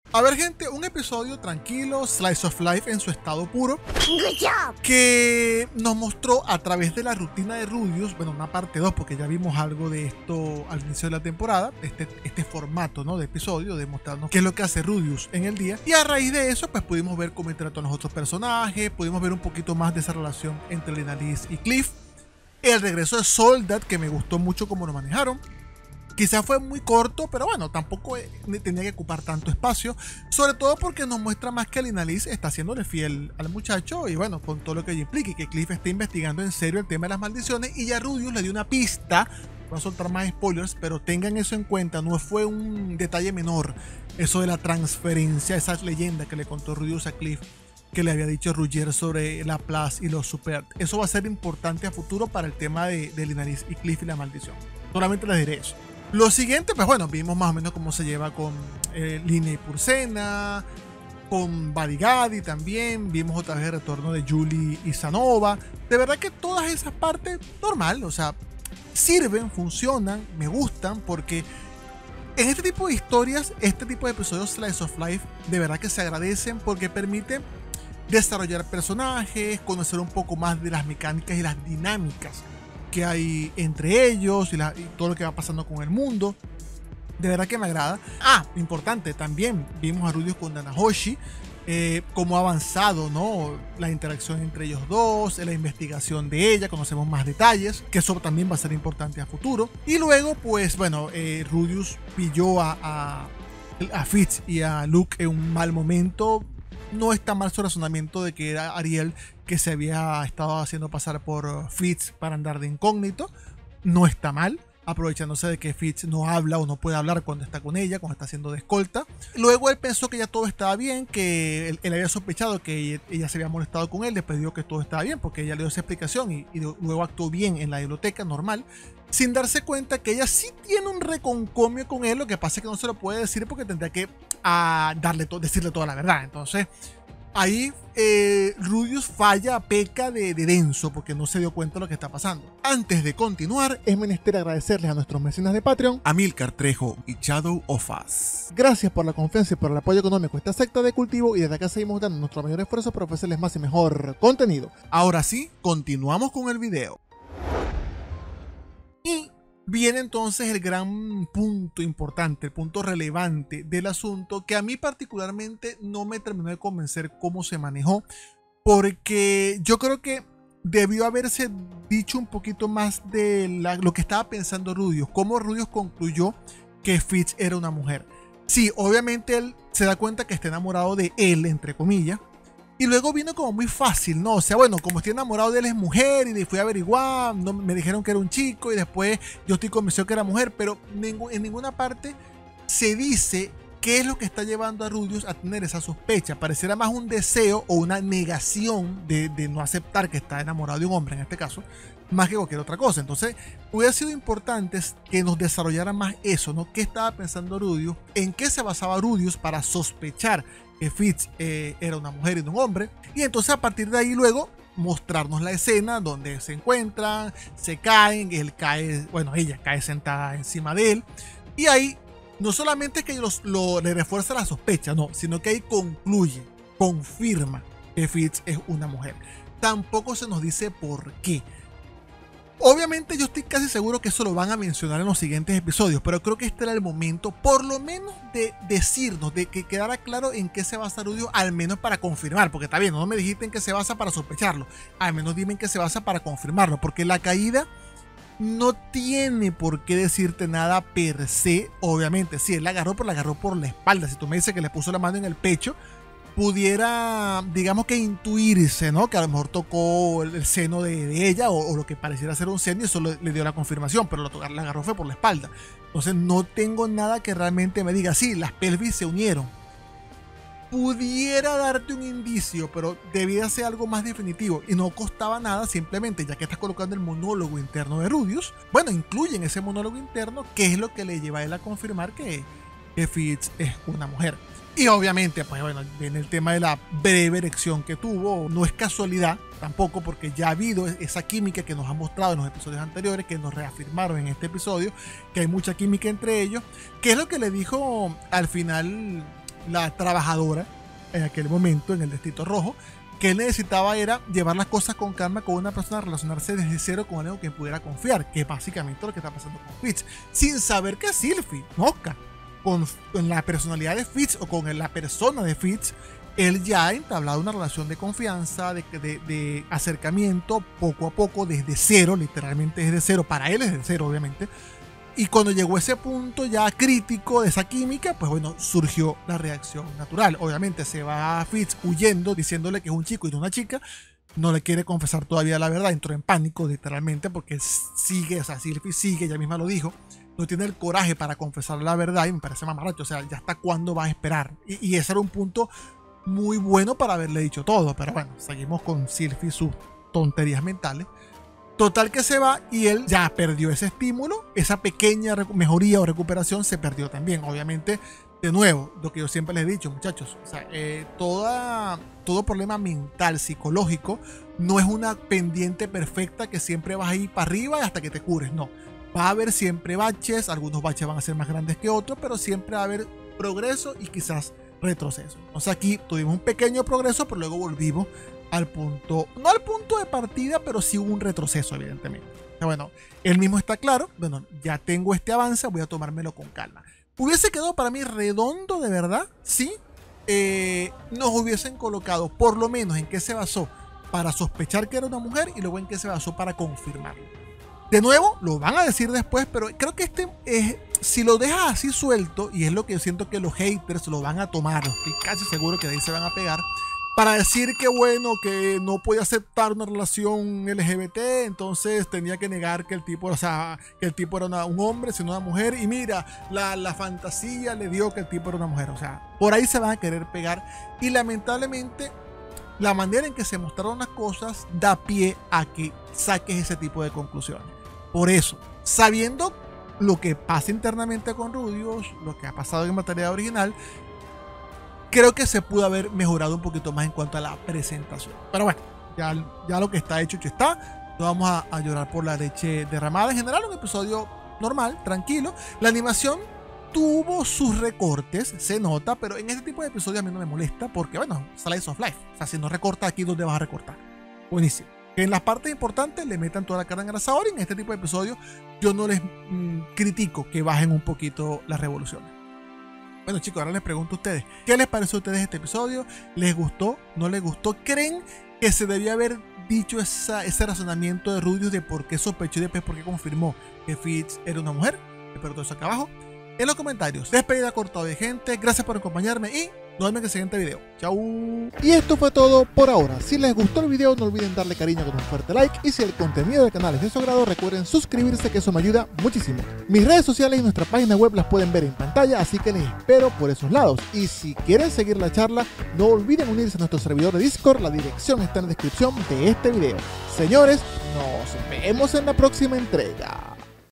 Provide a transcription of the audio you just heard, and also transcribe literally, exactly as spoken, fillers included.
A ver, gente, un episodio tranquilo, slice of life en su estado puro, que nos mostró a través de la rutina de Rudeus, bueno, una parte dos, porque ya vimos algo de esto al inicio de la temporada, este, este formato, ¿no?, de episodio, de mostrarnos qué es lo que hace Rudeus en el día, y a raíz de eso, pues pudimos ver cómo interactúan los otros personajes, pudimos ver un poquito más de esa relación entre Linalith y Cliff, el regreso de Soldat, que me gustó mucho cómo lo manejaron. Quizás fue muy corto, pero bueno, tampoco tenía que ocupar tanto espacio, sobre todo porque nos muestra más que Linalith está haciéndole fiel al muchacho y bueno, con todo lo que ello implica, y que Cliff está investigando en serio el tema de las maldiciones, y ya Rudeus le dio una pista. Voy a soltar más spoilers, pero tengan eso en cuenta, no fue un detalle menor eso de la transferencia, esa leyenda que le contó Rudeus a Cliff, que le había dicho Roger sobre la Place y los Super. Eso va a ser importante a futuro para el tema de, de Linalith y Cliff y la maldición. Solamente les diré eso. Lo siguiente, pues bueno, vimos más o menos cómo se lleva con eh, Línea y Purcena, con Buddy Gaddy también, vimos otra vez el retorno de Julie y Sanova. De verdad que todas esas partes, normal, o sea, sirven, funcionan, me gustan, porque en este tipo de historias, este tipo de episodios Slice of Life, de verdad que se agradecen porque permiten desarrollar personajes, conocer un poco más de las mecánicas y las dinámicas que hay entre ellos y, la, y todo lo que va pasando con el mundo. De verdad que me agrada. Ah, importante, también vimos a Rudeus con Nanahoshi, eh, cómo ha avanzado, ¿no?, la interacción entre ellos dos, la investigación de ella, conocemos más detalles, que eso también va a ser importante a futuro. Y luego, pues bueno, eh, Rudeus pilló a, a, a Fitz y a Luke en un mal momento. No está mal su razonamiento de que era Ariel que se había estado haciendo pasar por Fitz para andar de incógnito. No está mal, aprovechándose de que Fitz no habla o no puede hablar cuando está con ella, cuando está haciendo de escolta. Luego él pensó que ya todo estaba bien, que él, él había sospechado que ella se había molestado con él, le pidió que todo estaba bien porque ella le dio esa explicación y, y luego actuó bien en la biblioteca normal, sin darse cuenta que ella sí tiene un reconcomio con él. Lo que pasa es que no se lo puede decir porque tendría que a darle to decirle toda la verdad. Entonces ahí eh, Rudeus falla, peca de, de denso porque no se dio cuenta de lo que está pasando. Antes de continuar, es menester agradecerles a nuestros mecenas de Patreon, Amilcar Trejo y Shadow of Us. Gracias por la confianza y por el apoyo económico a esta secta de cultivo, y desde acá seguimos dando nuestro mayor esfuerzo para ofrecerles más y mejor contenido. Ahora sí, continuamos con el video. Y viene entonces el gran punto importante, el punto relevante del asunto, que a mí particularmente no me terminó de convencer cómo se manejó, porque yo creo que debió haberse dicho un poquito más de la, lo que estaba pensando Rudeus, cómo Rudeus concluyó que Fitz era una mujer. Sí, obviamente él se da cuenta que está enamorado de él, entre comillas, y luego vino como muy fácil, ¿no? O sea, bueno, como estoy enamorado de él es mujer, y fui a averiguar, no, me dijeron que era un chico, y después yo estoy convencido que era mujer, pero en ninguna parte se dice qué es lo que está llevando a Rudeus a tener esa sospecha. Pareciera más un deseo o una negación de, de no aceptar que está enamorado de un hombre, en este caso, más que cualquier otra cosa. Entonces, hubiera sido importante que nos desarrollara más eso, ¿no? ¿Qué estaba pensando Rudeus? ¿En qué se basaba Rudeus para sospechar que Fitz eh, era una mujer y no un hombre? Y entonces a partir de ahí luego mostrarnos la escena donde se encuentran, se caen, él cae, bueno, ella cae sentada encima de él, y ahí no solamente es que los, lo, le refuerza la sospecha, no, sino que ahí concluye, confirma que Fitz es una mujer. Tampoco se nos dice por qué. Obviamente yo estoy casi seguro que eso lo van a mencionar en los siguientes episodios, pero creo que este era el momento, por lo menos, de decirnos, de que quedara claro en qué se basa Rudeus, al menos para confirmar, porque está bien, no me dijiste en qué se basa para sospecharlo, al menos dime en qué se basa para confirmarlo, porque la caída no tiene por qué decirte nada per se. Obviamente, si él la agarró, pero la agarró por la espalda. Si tú me dices que le puso la mano en el pecho, pudiera, digamos que intuirse, ¿no?, que a lo mejor tocó el, el seno de, de ella o, o lo que pareciera ser un seno, y eso le, le dio la confirmación, pero lo, la agarró fue por la espalda. Entonces no tengo nada que realmente me diga, sí, las pelvis se unieron. Pudiera darte un indicio, pero debía ser algo más definitivo y no costaba nada, simplemente, ya que estás colocando el monólogo interno de Rudeus, bueno, incluyen ese monólogo interno, que es lo que le lleva a él a confirmar que, que Fitz es una mujer. Y obviamente, pues bueno, viene el tema de la breve erección que tuvo. No es casualidad tampoco, porque ya ha habido esa química que nos ha mostrado en los episodios anteriores, que nos reafirmaron en este episodio, que hay mucha química entre ellos, que es lo que le dijo al final la trabajadora en aquel momento en el Distrito Rojo, que él necesitaba era llevar las cosas con calma con una persona, relacionarse desde cero con algo que pudiera confiar, que es básicamente lo que está pasando con Fitz, sin saber que es Sylvie, mosca. Con, con la personalidad de Fitz o con la persona de Fitz, él ya ha entablado una relación de confianza, de, de, de acercamiento poco a poco, desde cero, literalmente desde cero, para él es desde cero obviamente. Y cuando llegó a ese punto ya crítico de esa química, pues bueno, surgió la reacción natural. Obviamente se va a Fitz huyendo, diciéndole que es un chico y no una chica. No le quiere confesar todavía la verdad, entró en pánico literalmente porque sigue, o sea, Sylvie sigue, ella misma lo dijo. No tiene el coraje para confesar la verdad y me parece mamarracho, o sea, ya hasta cuándo va a esperar. Y, y ese era un punto muy bueno para haberle dicho todo, pero bueno, seguimos con Sylvie y sus tonterías mentales. Total que se va y él ya perdió ese estímulo, esa pequeña mejoría o recuperación se perdió también. Obviamente, de nuevo, lo que yo siempre les he dicho, muchachos, o sea, eh, toda, todo problema mental, psicológico, no es una pendiente perfecta que siempre vas a ir para arriba hasta que te cures, no. Va a haber siempre baches, algunos baches van a ser más grandes que otros, pero siempre va a haber progreso y quizás retroceso. Entonces aquí tuvimos un pequeño progreso, pero luego volvimos al punto, no al punto de partida, pero sí hubo un retroceso, evidentemente. O sea, bueno, él mismo está claro, bueno, ya tengo este avance, voy a tomármelo con calma. Hubiese quedado para mí redondo, de verdad, sí, eh, nos hubiesen colocado, por lo menos, en qué se basó para sospechar que era una mujer y luego en qué se basó para confirmarlo. De nuevo, lo van a decir después, pero creo que este es, si lo dejas así suelto, y es lo que yo siento que los haters lo van a tomar, estoy casi seguro que de ahí se van a pegar, para decir que bueno, que no podía aceptar una relación L G B T, entonces tenía que negar que el tipo, o sea, que el tipo era una, un hombre, sino una mujer, y mira, la, la fantasía le dio que el tipo era una mujer, o sea, por ahí se van a querer pegar, y lamentablemente la manera en que se mostraron las cosas da pie a que saques ese tipo de conclusiones. Por eso, sabiendo lo que pasa internamente con Rudios, lo que ha pasado en materia original, creo que se pudo haber mejorado un poquito más en cuanto a la presentación. Pero bueno, ya, ya lo que está hecho, hecho está. No vamos a, a llorar por la leche derramada. En general, un episodio normal, tranquilo. La animación tuvo sus recortes, se nota, pero en este tipo de episodios a mí no me molesta porque, bueno, slice of life. O sea, si no recorta aquí, ¿dónde vas a recortar? Buenísimo. Que en las partes importantes le metan toda la carne en el asador y en este tipo de episodios yo no les mmm, critico que bajen un poquito las revoluciones. Bueno chicos, ahora les pregunto a ustedes, ¿qué les pareció a ustedes este episodio? ¿Les gustó? ¿No les gustó? ¿Creen que se debía haber dicho esa, ese razonamiento de Rudius de por qué sospechó y después por qué confirmó que Fitz era una mujer? Espero todo eso acá abajo en los comentarios. Despedida corta de gente, gracias por acompañarme y nos vemos en el siguiente video. Chau. Y esto fue todo por ahora. Si les gustó el video no olviden darle cariño con un fuerte like y si el contenido del canal es de su agrado recuerden suscribirse, que eso me ayuda muchísimo. Mis redes sociales y nuestra página web las pueden ver en pantalla, así que les espero por esos lados. Y si quieren seguir la charla no olviden unirse a nuestro servidor de Discord, la dirección está en la descripción de este video. Señores, nos vemos en la próxima entrega.